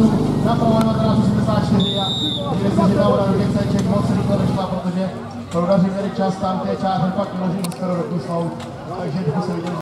Prahu, napravo 1984 a když se říkalo na Ruděceček, moc rychle nešla, protože proudaři měli čas tam, té čáře fakt vyložit skoro do Kyslou, takže to se viděli.